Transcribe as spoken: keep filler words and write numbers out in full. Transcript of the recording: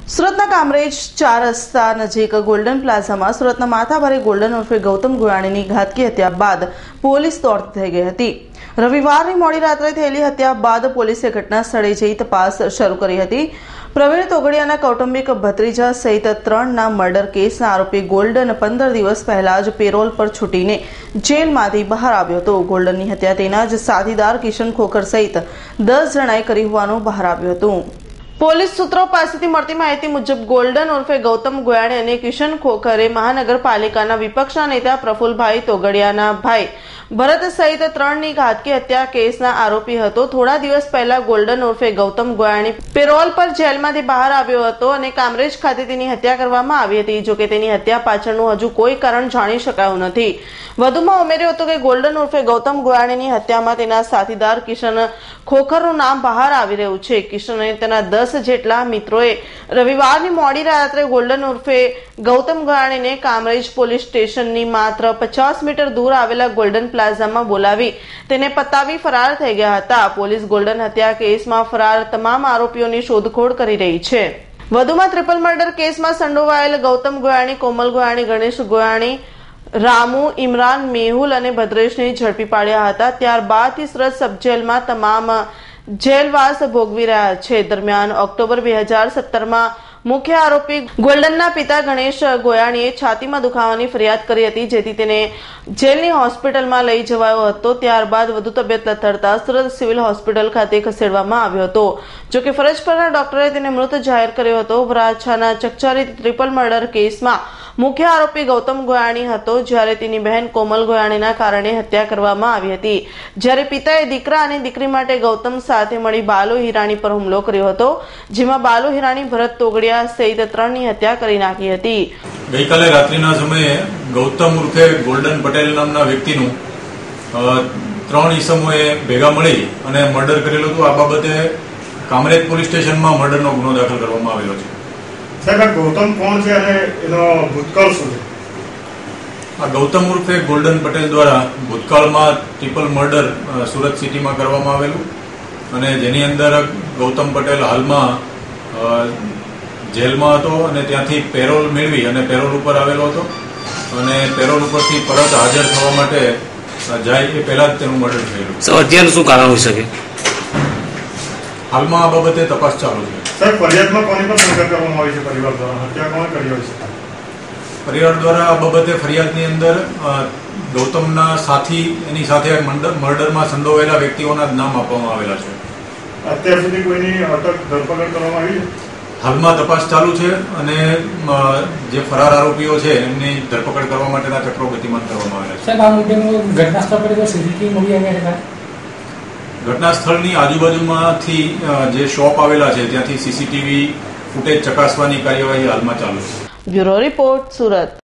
સુરતના કામરેજ ચાર રસ્તા નજીક ગોલ્ડન પ્લાઝામાં સુરતના માથાભારે ગોલ્ડન ઉર્ફે ગૌતમ ગોયાણીની ઘાતકી હત્યા બાદ પોલીસ દોડતી થઈ ગઈ હતી। રવિવારની મોડી રાત્રે થયેલી હત્યા બાદ પોલીસે ઘટના સ્થળે જઈ તપાસ શરૂ કરી હતી। પ્રવીણ તોગડિયાના કૌટુંબિક ભત્રીજા સહિત ત્રણના મર્ડર કેસના આરોપી ગોલ્ડન પંદર દિવસ પહેલા જ પેરોલ પર છૂટીને જેલમાંથી બહાર આવ્યો હતો। ગોલ્ડનની હત્યા તેના જ સાથીદાર કિશન ખોખર સહિત દસ જણાએ કરી હોવાનું બહાર આવ્યું હતું। પોલીસ સૂત્રો પાસેથી મળતી માહિતી મુજબ ગોલ્ડન ઉર્ફે ગૌતમ ગોયાણી અને કિશન ખોખરે મહાનગરપાલિકાના વિપક્ષના નેતા પ્રફુલભાઈ તોગડિયાના ભાઈ ભરત સહિત ત્રણની ઘાતકી હત્યા કેસના આરોપી હતો। થોડા દિવસ પહેલા ગોલ્ડન ઉર્ફે ગૌતમ ગોયાણી પેરોલ પર જેલમાંથી બહાર આવ્યો હતો અને કામરેજ ખાતે તેની હત્યા કરવામાં આવી હતી। જોકે તેની હત્યા પાછળનું હજુ કોઈ કારણ જાણી શકાયું નથી। વધુમાં ઉમેર્યું હતું કે ગોલ્ડન ઉર્ફે ગૌતમ ગોયાણીની હત્યામાં તેના સાથીદાર કિશન ખોખરનું નામ બહાર આવી રહ્યું છે। કિશન અને તેના દસ જેટલા મિત્રોએ રવિવારની મોડી રાત્રે ગોલ્ડન ઉર્ફે ગૌતમ ગોયાણીને કામરેજ પોલીસ સ્ટેશનની માત્ર પચાસ મીટર દૂર આવેલા ગોલ્ડન પ્લાઝામાં બોલાવી તેને પતાવી ફરાર થઈ ગયા હતા। પોલીસ ગોલ્ડન હત્યા કેસમાં ફરાર તમામ આરોપીઓની શોધખોળ કરી રહી છે। વધુમાં ટ્રિપલ મર્ડર કેસમાં સંડોવાયેલ ગૌતમ ગોયાણી, કોમલ ગોયાણી, ગણેશ ગોયાણી, રામુ, ઇમરાન, મેહુલ અને ભદ્રેશને ઝડપી પાડ્યા હતા। ત્યારબાદથી સુરત સબ જેલમાં તમામ જેલવાસ ભોગવી રહ્યા છે। દરમિયાન ઓક્ટોબર બે હજાર સત્તરમાં મુખ્ય આરોપી ગોલ્ડનના પિતા ગણેશ ગોયાણીએ છાતીમાં દુખાવાની ફરિયાદ કરી હતી, જેથી તેને જેલની હોસ્પિટલમાં લઈ જવાયો હતો। ત્યારબાદ વધુ તબિયત લથડતા સુરત સિવિલ હોસ્પિટલ ખાતે ખસેડવામાં આવ્યો હતો। જોકે ફરજ પરના ડોક્ટરે તેને મૃત જાહેર કર્યો હતો। વરાછાના ચકચારી ટ્રિપલ મર્ડર કેસમાં મુખ્ય આરોપી ગૌતમ ગોયાણી હતો, જ્યારે તેની બહેન કોમલ ગોયાણીના કારણે હત્યા કરવામાં આવી હતી। જ્યારે પિતાએ દીકરા અને દીકરી માટે ગૌતમ સાથે મળી બાલુ હિરાણી પર હુમલો કર્યો હતો, જેમાં બાલુ હિરાણી, ભરત તોગડિયા સહિત ત્રણની હત્યા કરી નાખી હતી। ગઈકાલે રાત્રિના સમયે ગૌતમ ઉર્ફે ગોલ્ડન પટેલ નામના વ્યક્તિનું ત્રણ ઈસમોએ ભેગા મળી અને મર્ડર કરેલું હતું। આ બાબતે કામરેજ પોલીસ સ્ટેશનમાં મર્ડરનો ગુનો દાખલ કરવામાં આવેલો છે। સાહેબ, ગૌતમ કોણ છે અને એનો ભૂતકાળ શું છે? આ ગૌતમ ઉર્ફે ગોલ્ડન પટેલ દ્વારા ભૂતકાળમાં ટ્રિપલ મર્ડર સુરત સિટીમાં કરવામાં આવેલું અને જેની અંદર ગૌતમ પટેલ હાલમાં જેલમાં હતો અને ત્યાંથી પેરોલ મેળવી અને પેરોલ ઉપર આવેલો હતો અને પેરોલ ઉપરથી પરત હાજર થવા માટે જાય એ પહેલા જ તેનું મર્ડર થયેલું। અત્યારનું શું કારણ હોઈ શકે? હાલમાં આ બાબતે તપાસ ચાલુ છે। સાહેબ, ફરિયાદમાં કોની પર શંકા કરવામાં આવી છે? પરિવાર દ્વારા હત્યા કોણ કરી હોય છે? પરિવાર દ્વારા આ બાબતે ફરિયાદની અંદર ગૌતમના સાથી, એની સાથે મર્ડરમાં સંડોવાયેલા વ્યક્તિઓના જ નામ આપવામાં આવેલા છે। અત્યાર સુધી કોઈની અટક ધરપકડ કરવામાં આવી છે? હાલમાં તપાસ ચાલુ છે અને જે ફરાર આરોપીઓ છે એમની ધરપકડ કરવા માટેના ચક્રો ગતિમાન કરવામાં આવેલા છે। સાહેબ, આ મુદ્દે ઘટના સ્થળ પર સીસીટીવી મળી આવ્યા છે? ઘટના સ્થળની આજુબાજુમાંથી જે શોપ આવેલા છે ત્યાંથી સીસીટીવી ફૂટેજ ચકાસવાની કાર્યવાહી હાલમાં ચાલુ છે। Bureau report, Surat.